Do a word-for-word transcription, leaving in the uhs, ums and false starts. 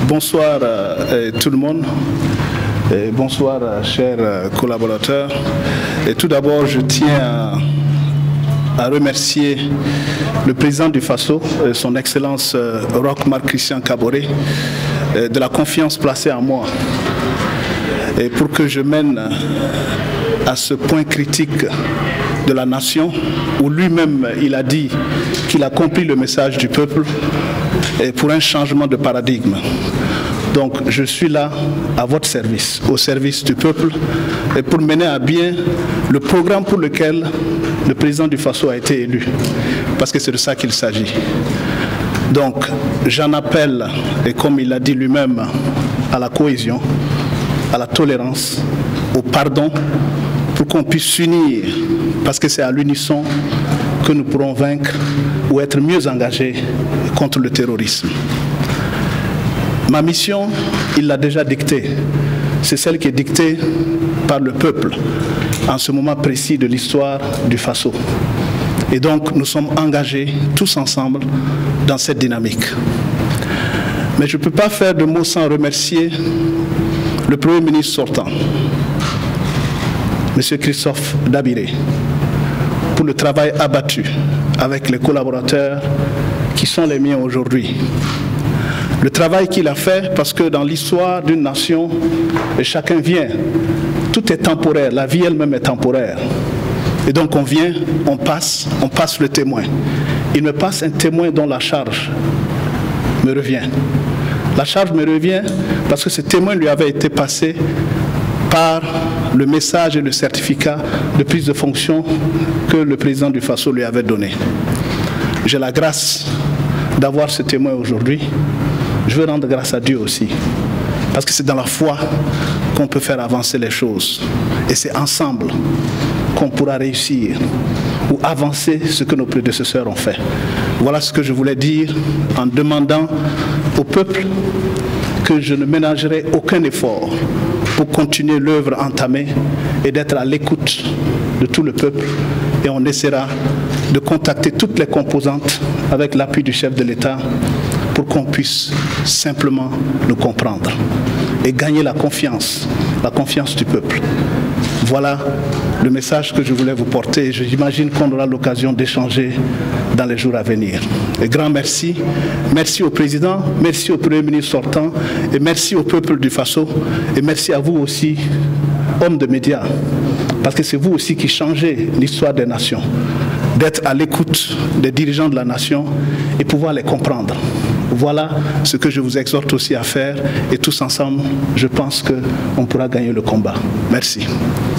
Bonsoir euh, tout le monde. Et bonsoir euh, chers euh, collaborateurs. Et tout d'abord, je tiens à, à remercier le président du Faso, euh, son Excellence euh, Roch Marc Christian Kaboré, euh, de la confiance placée en moi. Et pour que je mène à ce point critique de la nation, où lui-même il a dit qu'il a compris le message du peuple et pour un changement de paradigme. Donc je suis là à votre service, au service du peuple, et pour mener à bien le programme pour lequel le président du Faso a été élu, parce que c'est de ça qu'il s'agit. Donc j'en appelle, et comme il l'a dit lui-même, à la cohésion, à la tolérance, au pardon, pour qu'on puisse s'unir, parce que c'est à l'unisson que nous pourrons vaincre ou être mieux engagés contre le terrorisme. Ma mission, il l'a déjà dictée. C'est celle qui est dictée par le peuple en ce moment précis de l'histoire du Faso. Et donc, nous sommes engagés tous ensemble dans cette dynamique. Mais je ne peux pas faire de mots sans remercier le Premier ministre sortant, M. Christophe Dabiré, pour le travail abattu avec les collaborateurs qui sont les miens aujourd'hui. Le travail qu'il a fait, parce que dans l'histoire d'une nation, chacun vient, tout est temporaire, la vie elle-même est temporaire. Et donc on vient, on passe, on passe le témoin. Il me passe un témoin dont la charge me revient. La charge me revient parce que ce témoin lui avait été passé par le message et le certificat de prise de fonction que le président du Faso lui avait donné. J'ai la grâce d'avoir ce témoin aujourd'hui. Je veux rendre grâce à Dieu aussi, parce que c'est dans la foi qu'on peut faire avancer les choses. Et c'est ensemble qu'on pourra réussir ou avancer ce que nos prédécesseurs ont fait. Voilà ce que je voulais dire en demandant au peuple que je ne ménagerai aucun effort pour continuer l'œuvre entamée et d'être à l'écoute de tout le peuple. Et on essaiera de contacter toutes les composantes avec l'appui du chef de l'État pour qu'on puisse simplement nous comprendre et gagner la confiance, la confiance du peuple. Voilà le message que je voulais vous porter. J'imagine qu'on aura l'occasion d'échanger dans les jours à venir. Et grand merci. Merci au président, merci au Premier ministre sortant, et merci au peuple du Faso, et merci à vous aussi, hommes de médias, parce que c'est vous aussi qui changez l'histoire des nations, d'être à l'écoute des dirigeants de la nation et pouvoir les comprendre. Voilà ce que je vous exhorte aussi à faire, et tous ensemble, je pense qu'on pourra gagner le combat. Merci.